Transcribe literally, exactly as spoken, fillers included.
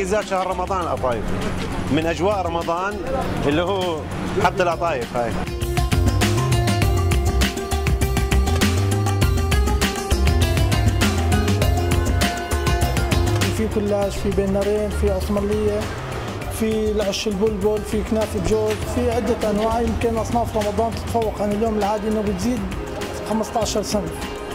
ميزات شهر رمضان القطايف، من اجواء رمضان اللي هو حط القطايف هاي. في كلاش، في بين نارين، في عثمانية، في العش البلبل، في كنافة جوز، في عدة أنواع. يمكن أصناف رمضان تتفوق عن اليوم العادي إنه بتزيد خمسة عشر سنة.